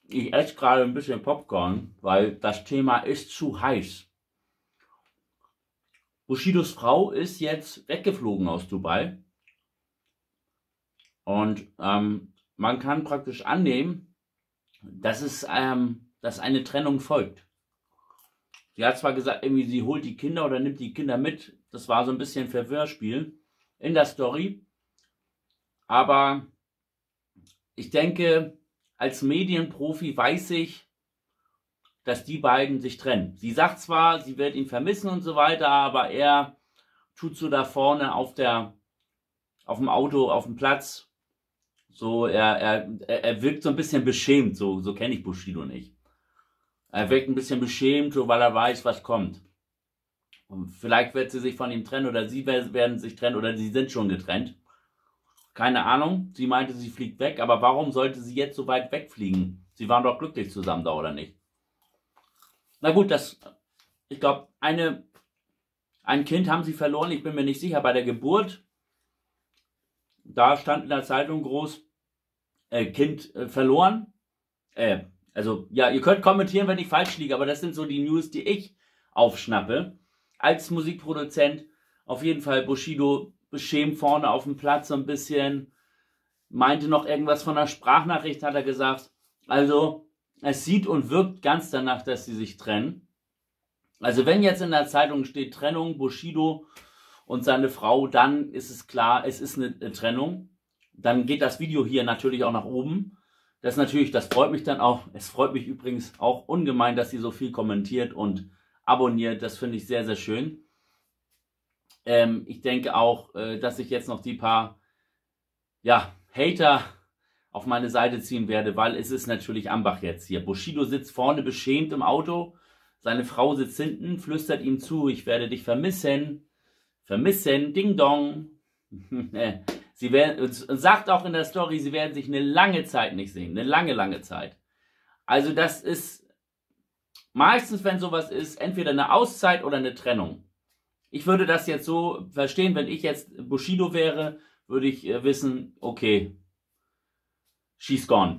Ich esse gerade ein bisschen Popcorn, weil das Thema ist zu heiß. Bushidos Frau ist jetzt weggeflogen aus Dubai und man kann praktisch annehmen, dass eine Trennung folgt. Sie hat zwar gesagt, irgendwie sie holt die Kinder oder nimmt die Kinder mit. Das war so ein bisschen Verwirrspiel in der Story. Aber ich denke, als Medienprofi weiß ich, dass die beiden sich trennen. Sie sagt zwar, sie wird ihn vermissen und so weiter, aber er tut so da vorne auf dem Auto, auf dem Platz. So, er wirkt so ein bisschen beschämt, so kenne ich Bushido nicht. Er wirkt ein bisschen beschämt, so weil er weiß, was kommt. Und vielleicht wird sie sich von ihm trennen oder sie werden sich trennen oder sie sind schon getrennt. Keine Ahnung. Sie meinte, sie fliegt weg, aber warum sollte sie jetzt so weit wegfliegen? Sie waren doch glücklich zusammen da, oder nicht? Na gut, ich glaube, ein Kind haben sie verloren, ich bin mir nicht sicher, bei der Geburt. Da stand in der Zeitung groß, Kind verloren. Also, ja, ihr könnt kommentieren, wenn ich falsch liege, aber das sind so die News, die ich aufschnappe. Als Musikproduzent auf jeden Fall Bushido beschämt vorne auf dem Platz so ein bisschen. Meinte noch irgendwas von einer Sprachnachricht, hat er gesagt. Also, es sieht und wirkt ganz danach, dass sie sich trennen. Also, wenn jetzt in der Zeitung steht Trennung, Bushido und seine Frau, dann ist es klar, es ist eine Trennung. Dann geht das Video hier natürlich auch nach oben. Das freut mich dann auch. Es freut mich übrigens auch ungemein, dass sie so viel kommentiert und abonniert. Das finde ich sehr, sehr schön. Ich denke auch, dass ich jetzt noch die paar, ja, Hater auf meine Seite ziehen werde, weil es ist natürlich Ambach jetzt hier. Bushido sitzt vorne beschämt im Auto. Seine Frau sitzt hinten, flüstert ihm zu, ich werde dich vermissen. Vermissen, Ding Dong. Sie werden, sagt auch in der Story, sie werden sich eine lange Zeit nicht sehen. Eine lange, lange Zeit. Also das ist meistens, wenn sowas ist, entweder eine Auszeit oder eine Trennung. Ich würde das jetzt so verstehen, wenn ich jetzt Bushido wäre, würde ich wissen, okay, she's gone.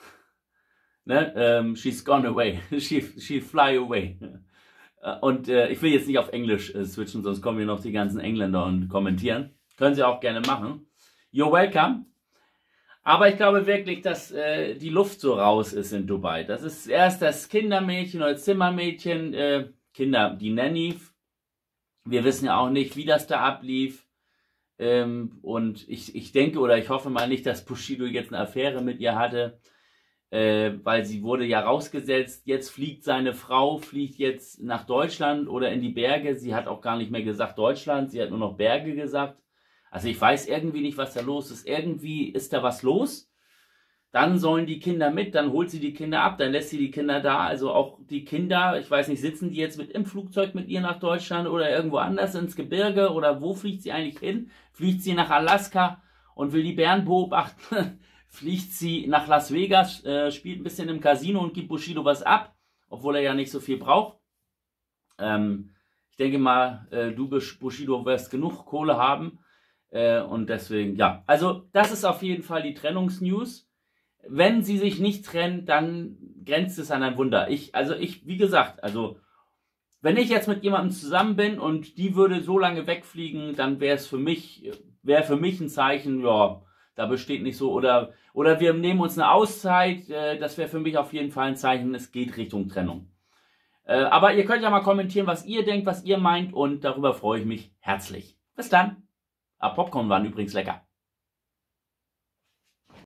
Ne? She's gone away. She'll fly away. Und ich will jetzt nicht auf Englisch switchen, sonst kommen hier noch die ganzen Engländer und kommentieren. Können Sie auch gerne machen. You're welcome. Aber ich glaube wirklich, dass die Luft so raus ist in Dubai. Das ist erst das Kindermädchen oder Zimmermädchen, die Nanny. Wir wissen ja auch nicht, wie das da ablief. Und ich denke oder ich hoffe mal nicht, dass Bushido jetzt eine Affäre mit ihr hatte. Weil sie wurde ja rausgesetzt. Jetzt fliegt seine Frau, fliegt jetzt nach Deutschland oder in die Berge. Sie hat auch gar nicht mehr gesagt Deutschland, sie hat nur noch Berge gesagt. Also ich weiß irgendwie nicht, was da los ist. Irgendwie ist da was los. Dann sollen die Kinder mit, dann holt sie die Kinder ab, dann lässt sie die Kinder da. Also auch die Kinder, ich weiß nicht, sitzen die jetzt im Flugzeug mit ihr nach Deutschland oder irgendwo anders ins Gebirge? Oder wo fliegt sie eigentlich hin? Fliegt sie nach Alaska und will die Bären beobachten? Fliegt sie nach Las Vegas, spielt ein bisschen im Casino und gibt Bushido was ab, obwohl er ja nicht so viel braucht. Ich denke mal, du Bushido wirst genug Kohle haben und deswegen, ja. Also das ist auf jeden Fall die Trennungsnews. Wenn sie sich nicht trennen, dann grenzt es an ein Wunder. Wie gesagt, also wenn ich jetzt mit jemandem zusammen bin und die würde so lange wegfliegen, dann wäre für mich ein Zeichen, ja, da besteht nicht so, oder wir nehmen uns eine Auszeit, das wäre für mich auf jeden Fall ein Zeichen, es geht Richtung Trennung. Aber ihr könnt ja mal kommentieren, was ihr denkt, was ihr meint und darüber freue ich mich herzlich. Bis dann. Popcorn waren übrigens lecker.